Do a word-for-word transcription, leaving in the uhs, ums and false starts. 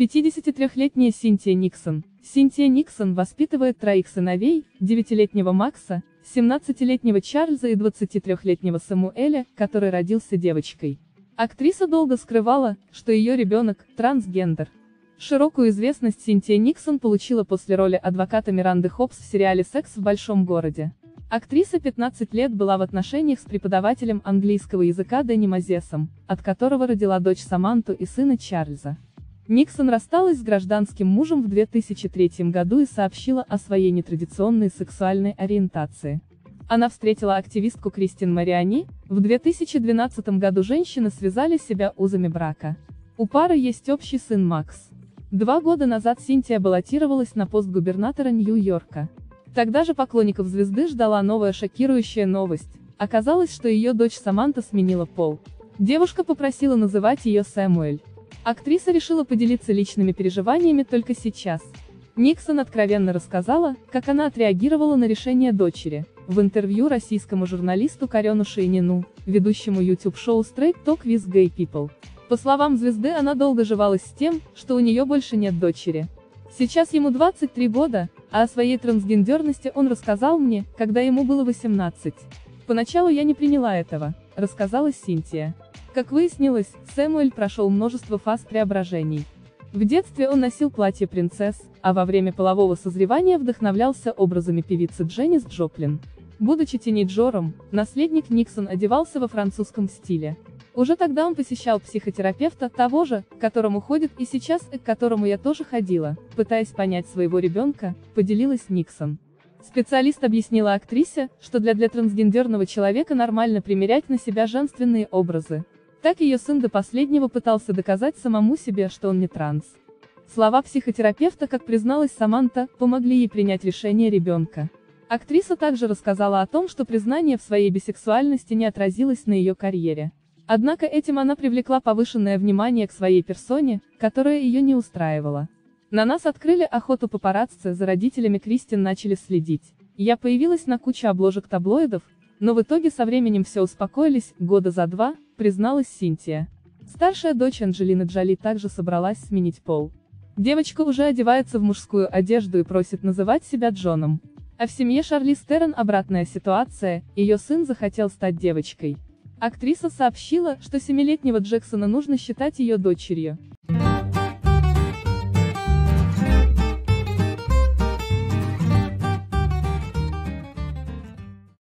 пятидесятитрёхлетняя Синтия Никсон. Синтия Никсон воспитывает троих сыновей, девятилетнего Макса, семнадцатилетнего Чарльза и двадцатитрёхлетнего Самуэля, который родился девочкой. Актриса долго скрывала, что ее ребенок – трансгендер. Широкую известность Синтия Никсон получила после роли адвоката Миранды Хопс в сериале «Секс в большом городе». Актриса пятнадцать лет была в отношениях с преподавателем английского языка Дэнни Мозесом, от которого родила дочь Саманту и сына Чарльза. Никсон рассталась с гражданским мужем в две тысячи третьем году и сообщила о своей нетрадиционной сексуальной ориентации. Она встретила активистку Кристин Мариани, в две тысячи двенадцатом году женщины связали себя узами брака. У пары есть общий сын Макс. Два года назад Синтия баллотировалась на пост губернатора Нью-Йорка. Тогда же поклонников звезды ждала новая шокирующая новость. Оказалось, что ее дочь Саманта сменила пол. Девушка попросила называть ее Сэмуэль. Актриса решила поделиться личными переживаниями только сейчас. Никсон откровенно рассказала, как она отреагировала на решение дочери, в интервью российскому журналисту Карену Шейнину, ведущему YouTube-шоу Straight Talk with Gay People. По словам звезды, она долго живалась с тем, что у нее больше нет дочери. Сейчас ему двадцать три года, а о своей трансгендерности он рассказал мне, когда ему было восемнадцать. Поначалу я не приняла этого, рассказала Синтия. Как выяснилось, Сэмуэль прошел множество фаз преображений. В детстве он носил платье принцесс, а во время полового созревания вдохновлялся образами певицы Дженнис Джоплин. Будучи тинейджером, наследник Никсон одевался во французском стиле. Уже тогда он посещал психотерапевта, того же, к которому ходит и сейчас, и к которому я тоже ходила, пытаясь понять своего ребенка, поделилась Никсон. Специалист объяснила актрисе, что для для трансгендерного человека нормально примерять на себя женственные образы. Так ее сын до последнего пытался доказать самому себе, что он не транс. Слова психотерапевта, как призналась Саманта, помогли ей принять решение ребенка. Актриса также рассказала о том, что признание в своей бисексуальности не отразилось на ее карьере. Однако этим она привлекла повышенное внимание к своей персоне, которая ее не устраивала. На нас открыли охоту папарацци, за родителями Кристин начали следить. Я появилась на куче обложек таблоидов, но в итоге со временем все успокоились, года за два, призналась Синтия. Старшая дочь Анджелины Джоли также собралась сменить пол. Девочка уже одевается в мужскую одежду и просит называть себя Джоном. А в семье Шарлиз Терон обратная ситуация, ее сын захотел стать девочкой. Актриса сообщила, что семилетнего Джексона нужно считать ее дочерью.